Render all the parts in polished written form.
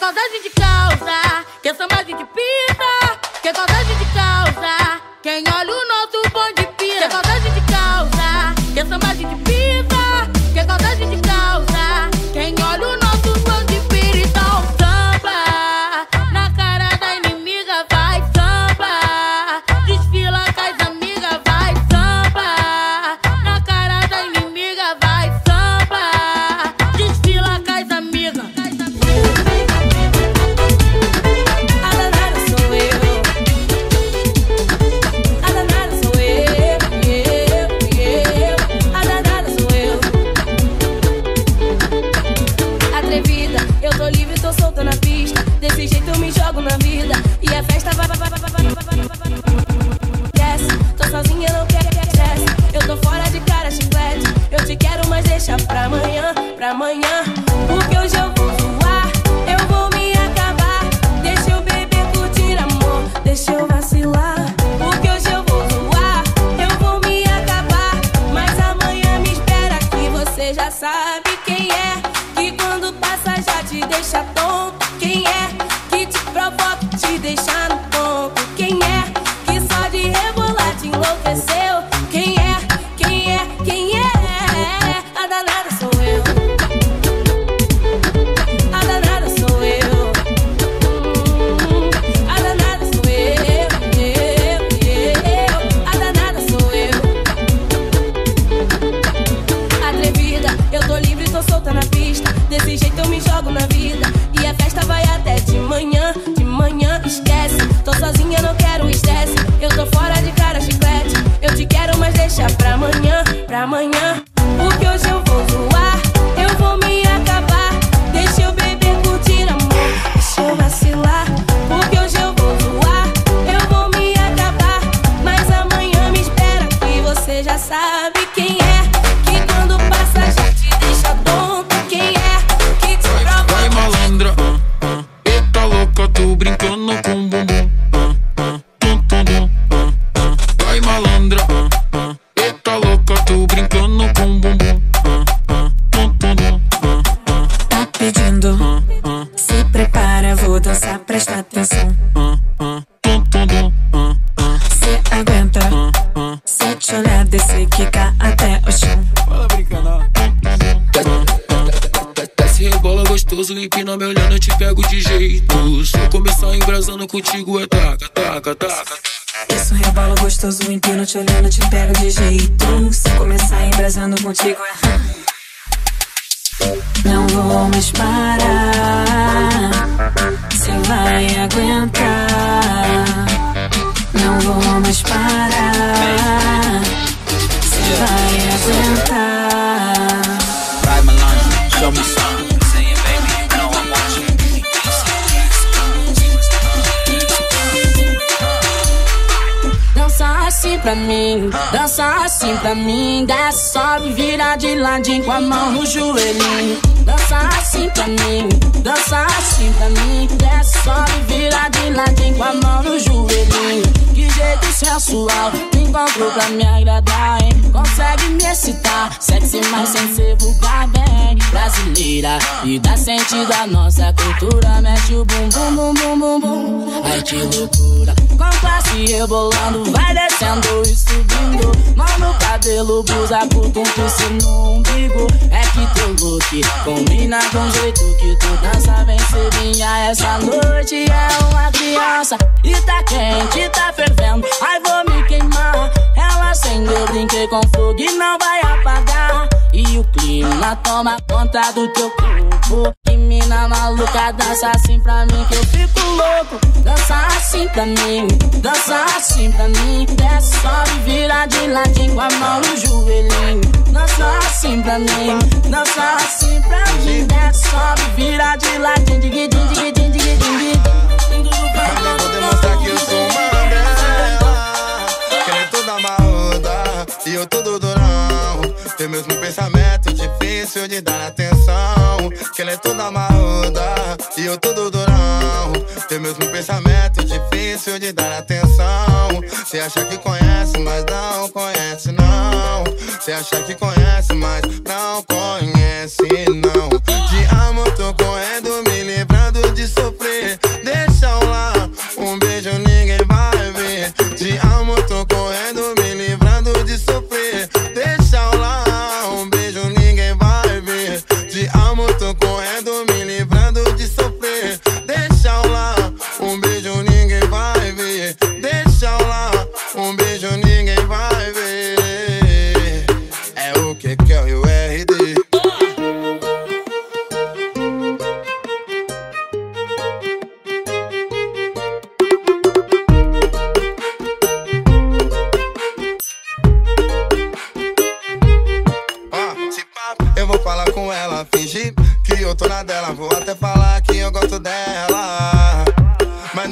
saudade de causa, que samba a gente pisa. Que saudade de causa, quem olha o nosso bonde pira. Que saudade de causa, que samba a gente pisa. Que saudade de causa, quem olha o nosso bonde pira. Então samba, na cara da inimiga vai samba. Desfila com as amigas vai samba. Na cara da inimiga vai samba. Desfila com as amigas. Solta na pista, desse jeito eu me jogo na vida. E a festa vai. Desce, tô sozinha, não quero estresse. Eu tô fora de cara, chiclete. Eu te quero, mas deixa pra amanhã, porque hoje eu vou zoar, eu vou me acabar. Deixa eu beber, curtir amor, deixa eu vacilar. Porque hoje eu vou zoar, eu vou me acabar. Mas amanhã me espera que você já sabe quem é. Que quando passa já te deixa tonto. Quem é que te provoca, te deixa no ponto? Quem é que só de rebolar te enlouqueceu? Quem é? A danada sou eu. A danada sou eu. A danada sou eu. A danada sou eu. Atrevida, eu tô livre, tô solta na pista. Desse jeito eu me jogo na vida. E a festa vai até de manhã, esquece. Tô sozinha, não quero estresse. Eu tô fora de cara, chiclete. Eu te quero, mas deixa pra amanhã. Porque hoje eu vou zoar, eu vou me acabar. Deixa eu beber, curtir amor, deixa eu vacilar. Porque hoje eu vou zoar, eu vou me acabar. Mas amanhã me espera que você já sabe quem é. Que quando passa já te deixa tonto. Quem é que te provoca? Vai malandra, eita louca, tô brincando com bumbum. Vai malandra, eita louca, tô brincando com bumbum. Tá pedindo, se prepara, vou dançar, presta atenção. Cê aguenta, se te olhar, descer, quicar até o chão. Fala brincando. Desce, rebola gostoso, empina me olhando, eu te pego de jeito. Se eu começar embrasando contigo é taca. Isso, rebola gostoso, empino te olhando, te pego de jeito. Se começar embrasando contigo é... Não vou mais parar, cê vai aguentar. Não vou mais parar, cê vai aguentar. Vai malandro, show me something. Say it, baby, you know I want you. Dança assim pra mim, desce, sobe, vira de ladinho com a mão no joelhinho. Dança assim pra mim, desce, sobe, vira de ladinho com a mão no joelhinho. Que jeito sensual, me encontrou pra me agradar, hein? Consegue me excitar, sexy, mas sem ser vulgar, bem brasileira. E dá sentido à nossa cultura, mexe o bum, bum, bum, bum, bum, bum. Ai que loucura, com classe rebolando, vai descendo e subindo. Mão no cabelo, blusa curta, piercing no umbigo. É que teu look combina com o jeito que tu dança bem cedinha. Essa noite é uma criança e tá quente, tá fervendo. Ai, vou me queimar. Ela acendeu, brinquei com fogo e não vai apagar. E o clima toma conta do teu corpo. Que mina maluca, dança assim pra mim que eu fico louco. Dança assim pra mim, desce, sobe, vira de ladinho com a mão no joelhinho. Dança assim pra mim, desce, sobe, vira de ladinho. Vou demonstrar que eu sou uma dela, que ela é toda marruda e eu todo durão. Tem mesmo pensamento difícil de dar atenção. Que ela é toda marruda e eu todo durão. Tem mesmo pensamento difícil de dar atenção. Cê acha que conhece, mas não conhece não. Cê acha que conhece, mas não conhece não. De amor tô correndo, me livrando de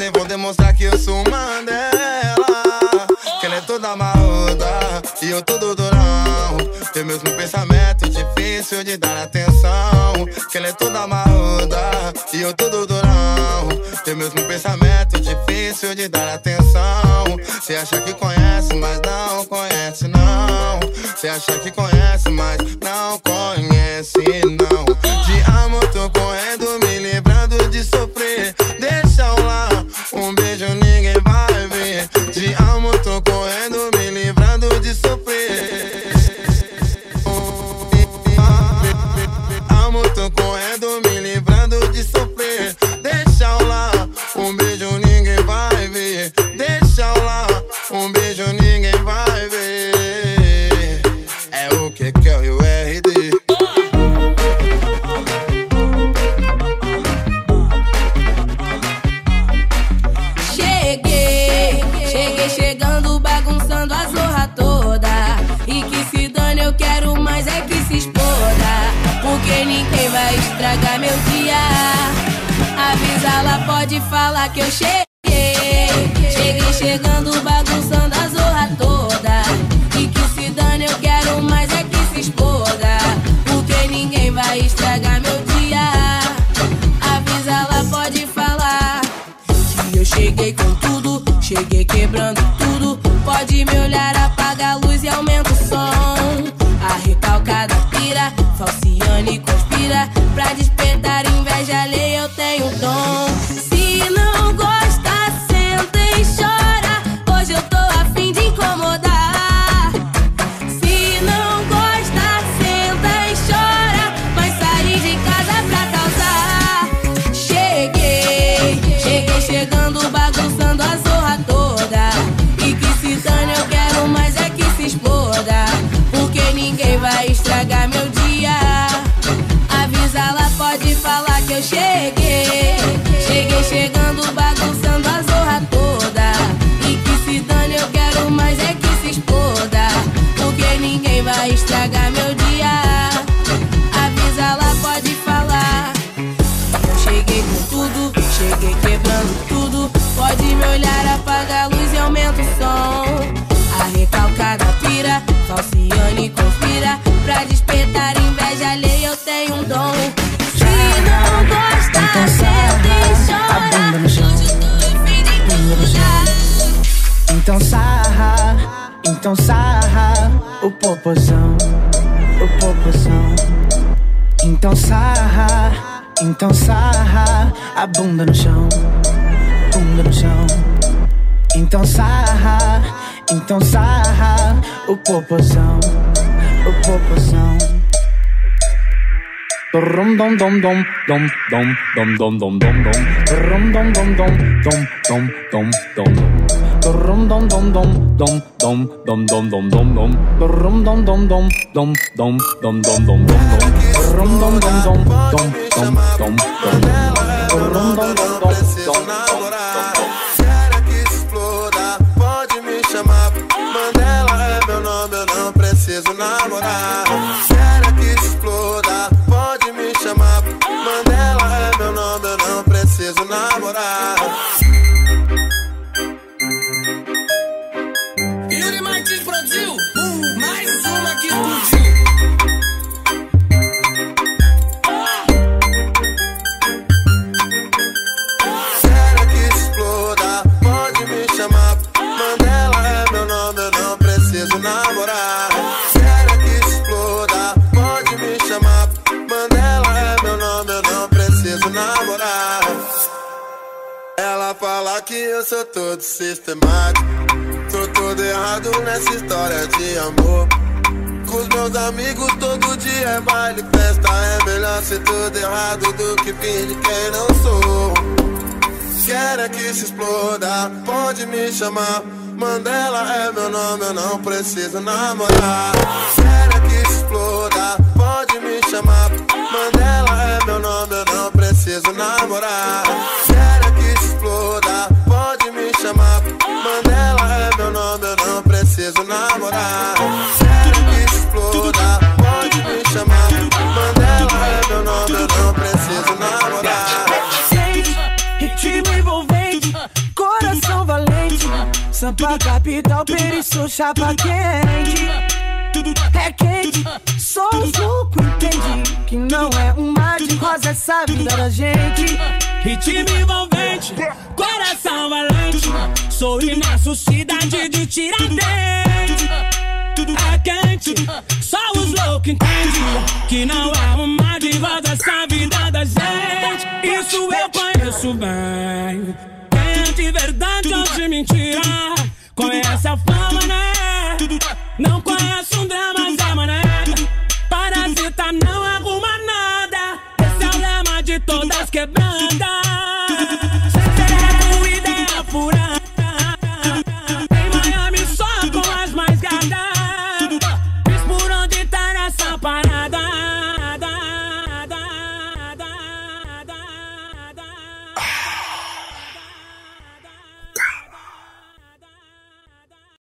e vou demonstrar que eu sou o Mandela. Que ela é toda marruda e eu todo durão. Tem mesmo pensamento difícil de dar atenção. Que ela é toda marruda e eu todo durão. Tem mesmo pensamento difícil de dar atenção. Cê acha que conhece, mas não conhece não. Cê acha que conhece, mas não conhece não. De amor tô correndo, me livrando de sofrer. Deixa eu lá, um beijo ninguém vai ver. De amor tô correndo, me livrando de sofrer. Amor tô correndo, me livrando de sofrer. Deixa eu lá, um beijo ninguém vai ver. Deixa eu lá, um beijo ninguém vai ver. É o que é o RD. Chegando, bagunçando a zorra toda. E que se dane, eu quero mais é que se exploda. Porque ninguém vai estragar meu dia. Avisa, ela pode falar que eu cheguei. Chegando, bagunçando a zorra toda. E que se dane, eu quero mais é que se exploda. Porque ninguém vai estragar meu dia. Avisa, ela pode falar que eu cheguei com tudo. Cheguei quebrando tudo. Pode me olhar, apaga a luz e aumenta o som. A recalcada pira, falciane conspira. Pra despertar inveja alheia eu tenho um dom. Se não gosta, senta e chora. Hoje eu tô a fim de incomodar. Se não gosta, senta e chora. Mas sair de casa pra causar. Chegando, bagunçando a zorra toda. E que se dane, eu quero mais é que se exploda. Porque ninguém vai estragar meu dia. Avisa, ela pode falar que eu cheguei. Chegando, bagunçando a zorra toda. E que se dane, eu quero mais é que se exploda. Porque ninguém vai estragar meu dia. Avisa, ela pode falar. Eu cheguei com tudo, cheguei quebrando tudo. Pode me olhar, apaga a luz e aumenta o som. A recalcada pira, falciane conspira. Pra despertar inveja alheia eu tenho um dom. Se não gosta, senta e chora. Hoje eu tô a fim de incomodar. Então sarra o popozão, o popozão. Então sarra a bunda no chão, bunda no chão. Então sarra o popozão, o popozão. Dom dom dom dom dom dom dom dom dom dom dom dom dom dom dom dom dom dom. Dom dom dom dom dom dom dom dom dom dom dom. Dom dom dom dom dom dom dom dom dom dom. Dom dom dom dom dom dom dom dom. Dom dom dom dom dom. Quero que se exploda, pode me chamar. Mandela é meu nome, eu não preciso namorar. Quero que se exploda, pode me chamar. Mandela é meu nome, eu não preciso namorar. Yuri Martins produziu mais uma que explodiu. Quero que se exploda, pode me chamar. Mandela é meu nome, eu não preciso namorar. Quero que se exploda, pode me chamar. Mandela é meu nome, eu não preciso namorar. Ela fala que eu sou todo sistemático. Tô todo errado nessa história de amor. Com os meus amigos todo dia é baile, festa. É melhor ser tudo errado do que fingir quem não sou. Quero é que se exploda, pode me chamar. Mandela é meu nome, eu não preciso namorar. Quero é que se exploda, pode me chamar. Mandela é meu nome, eu não preciso namorar. Quero é que se exploda, pode me chamar. Mandela é meu nome, eu não preciso namorar. Quero que se exploda, pode me chamar. Mandela é meu nome, eu não preciso namorar. Ritmo envolvente, Sampa capital, periço, chapa quente. É quente, sou os loucos, entendi que não é um mar de rosa essa vida da gente. Ritmo envolvente, coração valente. Sou imenso, cidade de Tiradentes. É quente, só os loucos entendem que não é um mar de rosa essa vida da gente. Isso eu conheço bem. Quente, verdade ou de mentira.